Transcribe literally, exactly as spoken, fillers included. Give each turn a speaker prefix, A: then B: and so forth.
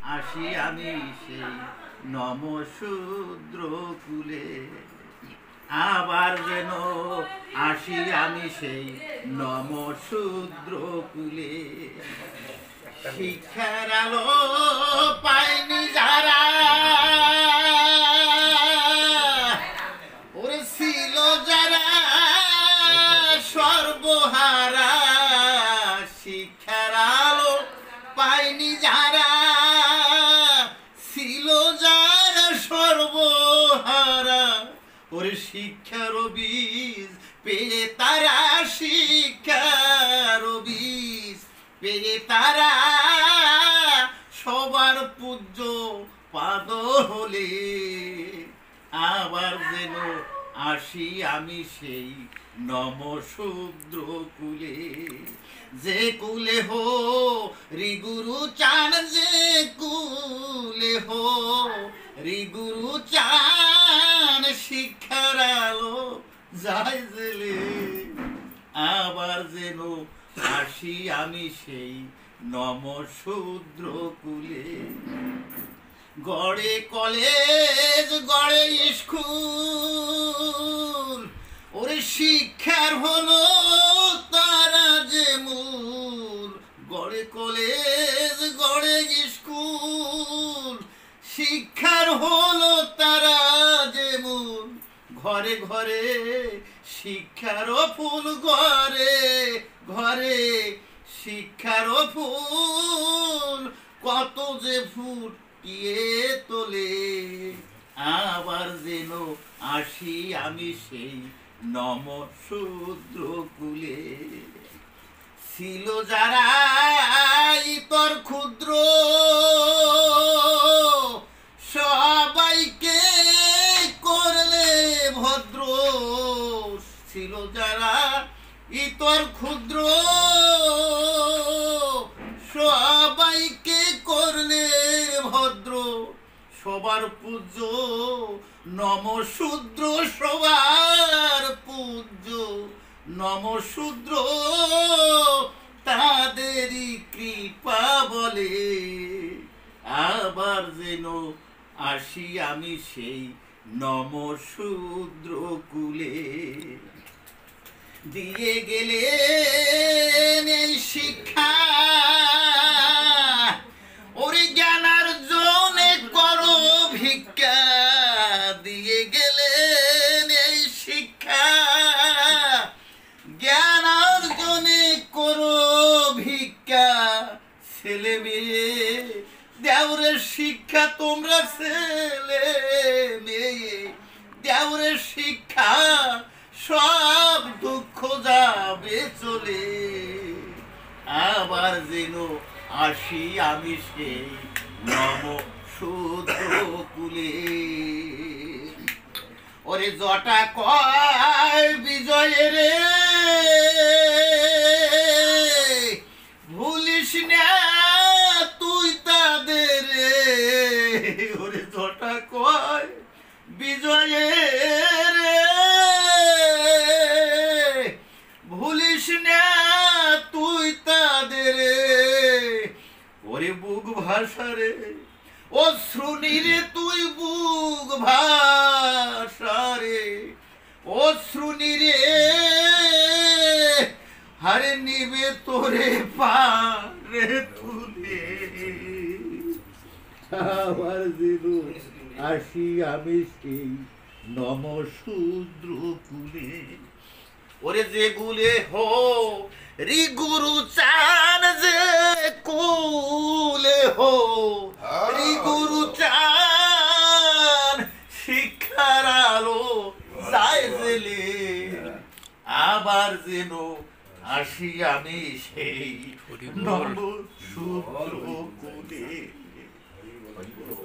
A: আসি আমি সেই নমশূদ্র কুলে আবার যেন আসি আমি সেই নমশূদ্র কুলে শিক্ষার আলো পায়নি যারা ওরে ছিল যারা সর্বহারা শিক্ষার আলো পায়নি যারা ছিল যারা সর্বহারা ওরে শিক্ষার বীজ পেয়ে তারা শিক্ষার বীজ পেয়ে তারা সবার পূজ্য পাদ হলে আবার যেন আসি আমি সেই নমশূদ্র কুলে যে কুলে হো রিগুরু চান যে কুলে হো রিগুরু চান শিক্ষার আলো যায় জেলে আবার যেন আসি আমি সেই নমশূদ্র কুলে গড়ে কলেজ গড়ে স্কুল ওরে শিক্ষার হলো তারা যে মূল গড়ে কলেজ গড়ে স্কুল শিক্ষার হলো তারা যে মূল ঘরে ঘরে শিক্ষার ফুল ঘরে ঘরে শিক্ষার ফুল কত যে ফুটিয়ে তোলে আবার যেন আসি আমি সেই নমশূদ্র কুলে ছিল যারা ইতর ক্ষুদ্র সবাইকে করলে ভদ্র ছিল যারা ইতর ক্ষুদ্র সবাইকে করলে ভদ্র সবার পূজ্য নমশূদ্র সবার পূজ্য নমশূদ্র তাদেরই কৃপা বলে আবার যেন আসি আমি সেই নমশূদ্র কুলে দিয়ে গেলে এই শিক্ষা ওরে জ্ঞানার্জনে করো ভিক্ষা দিয়ে গেলেন এই শিক্ষা জ্ঞানার্জনে করো ভিক্ষা ছেলে মেয়ে দেওরে শিক্ষা তোমরা ছেলে মেয়ে দেওরে শিক্ষা সব দুঃখ যাবে চলে আবার যেন আসি আমি সেই নমশূদ্র কুলে ওরে জটা কয় বিজয়ের ভুলিস না তুই তাদের ওরে জটা কয় বিজয়ের ভুলিস না তুই তাদের ওরে বুক ভাষারে ও শ্রুনিরে তুই বুক ভাষারে ও শ্রুনিরে হারে নিবে তোরে পারে তুলে আবার যেন আসি আমি সেই নমশূদ্র কুলে ওরে যে গুলে হো রি গুরু চান যে কুলে হো রি গুরু চান শিক্ষার আলো যায় জেলে আবার যেন আসি আমি সেই নমশূদ্র কুলে